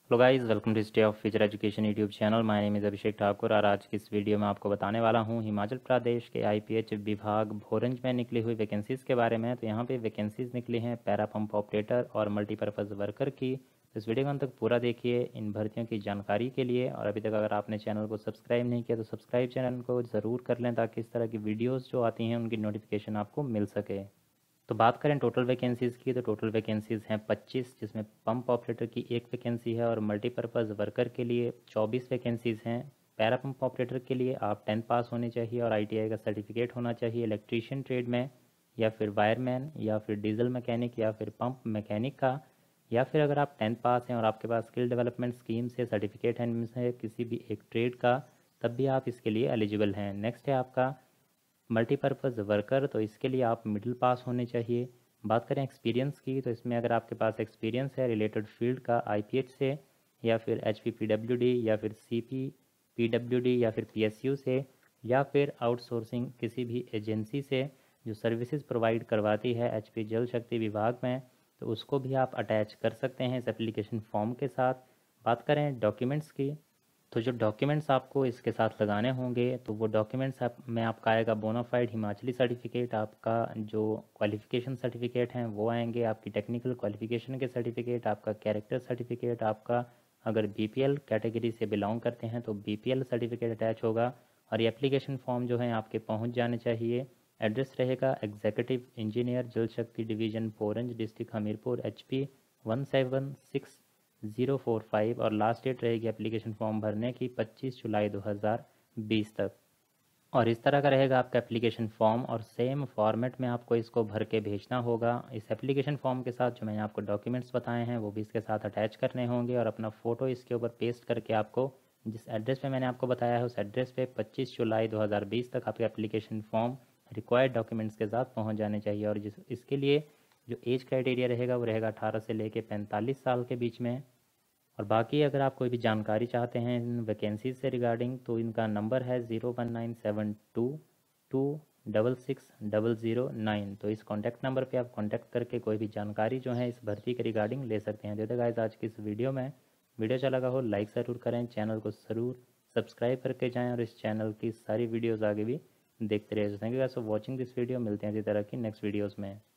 Hello guys, welcome to stay of future education YouTube channel. My name is Abhishek Thakur और आज की इस video में आपको बताने वाला हूं हिमाचल प्रदेश के आईपीएच विभाग भोरंज में निकली हुई वैकेंसीज़ के बारे में। तो यहां पे वैकेंसीज़ निकली हैं पैरा पंप ऑपरेटर और मल्टीपर्पज़ वर्कर की। तो इस वीडियो को अंत तक पूरा देखिए इन भर्तियों की जानकारी के लिए। और अभी तक अगर आपने चैनल को सब्सक्राइब नहीं किया तो सब्सक्राइब चैनल को ज़रूर कर लें ताकि इस तरह की वीडियोज़ जो आती हैं उनकी नोटिफिकेशन आपको मिल सके। तो बात करें टोटल वैकेंसीज़ की, तो टोटल वैकेंसीज़ हैं 25, जिसमें पंप ऑपरेटर की एक वैकेंसी है और मल्टीपर्पज़ वर्कर के लिए 24 वैकेंसीज़ हैं। पैरा पंप ऑपरेटर के लिए आप 10 पास होने चाहिए और आईटीआई का सर्टिफिकेट होना चाहिए इलेक्ट्रीशियन ट्रेड में, या फिर वायरमैन, या फिर डीजल मैकेनिक, या फिर पंप मैकेनिक का। या फिर अगर आप 10 पास हैं और आपके पास स्किल डेवलपमेंट स्कीम से सर्टिफिकेट है इनमें से किसी भी एक ट्रेड का, तब भी आप इसके लिए एलिजिबल हैं। नेक्स्ट है आपका मल्टीपर्पज़ वर्कर, तो इसके लिए आप मिडिल पास होने चाहिए। बात करें एक्सपीरियंस की, तो इसमें अगर आपके पास एक्सपीरियंस है रिलेटेड फील्ड का आईपीएच से, या फिर एचपीपीडब्ल्यूडी, या फिर सीपीपीडब्ल्यूडी, या फिर पीएसयू से, या फिर आउटसोर्सिंग किसी भी एजेंसी से जो सर्विसेज प्रोवाइड करवाती है एचपी जल शक्ति विभाग में, तो उसको भी आप अटैच कर सकते हैं इस एप्लीकेशन फॉर्म के साथ। बात करें डॉक्यूमेंट्स की, तो जो डॉक्यूमेंट्स आपको इसके साथ लगाने होंगे, तो वो डॉक्यूमेंट्स में आपका आएगा बोनाफाइड हिमाचली सर्टिफिकेट, आपका जो क्वालिफ़िकेशन सर्टिफिकेट हैं वो आएंगे, आपकी टेक्निकल क्वालिफ़िकेशन के सर्टिफिकेट, आपका कैरेक्टर सर्टिफिकेट, आपका अगर बीपीएल कैटेगरी से बिलोंग करते हैं तो बीपीएल सर्टिफिकेट अटैच होगा। और ये एप्लीकेशन फॉर्म जो है आपके पहुंच जाने चाहिए। एड्रेस रहेगा executive engineer Jal Shakti division Bhoranj district Hamirpur HP 17045 और लास्ट डेट रहेगी एप्लीकेशन फॉर्म भरने की 25 जुलाई 2020 तक। और इस तरह का रहेगा आपका एप्लीकेशन फॉर्म और सेम फॉर्मेट में आपको इसको भर के भेजना होगा। इस एप्लीकेशन फॉर्म के साथ जो मैंने आपको डॉक्यूमेंट्स बताए हैं वो भी इसके साथ अटैच करने होंगे और अपना फ़ोटो इसके ऊपर पेस्ट करके आपको जिस एड्रेस पे मैंने आपको बताया है उस एड्रेस पे 25 जुलाई 2020 तक आपके एप्लीकेशन फॉर्म रिक्वायर्ड डॉक्यूमेंट्स के साथ पहुंच जाने चाहिए। और जिस इसके लिए जो एज क्राइटेरिया रहेगा वो रहेगा 18 से लेकर 45 साल के बीच में। और बाकी अगर आप कोई भी जानकारी चाहते हैं इन वैकेंसीज से रिगार्डिंग, तो इनका नंबर है 01972266009। तो इस कॉन्टैक्ट नंबर पे आप कॉन्टैक्ट करके कोई भी जानकारी जो है इस भर्ती के रिगार्डिंग ले सकते हैं। तो गाइस आज की इस वीडियो में वीडियो अच्छा लगा हो लाइक ज़रूर करें, चैनल को ज़रूर सब्सक्राइब करके जाएँ और इस चैनल की सारी वीडियोज़ आगे भी देखते रहे। Thank you guys for watching this video. मिलते हैं इसी तरह की नेक्स्ट वीडियोज़ में।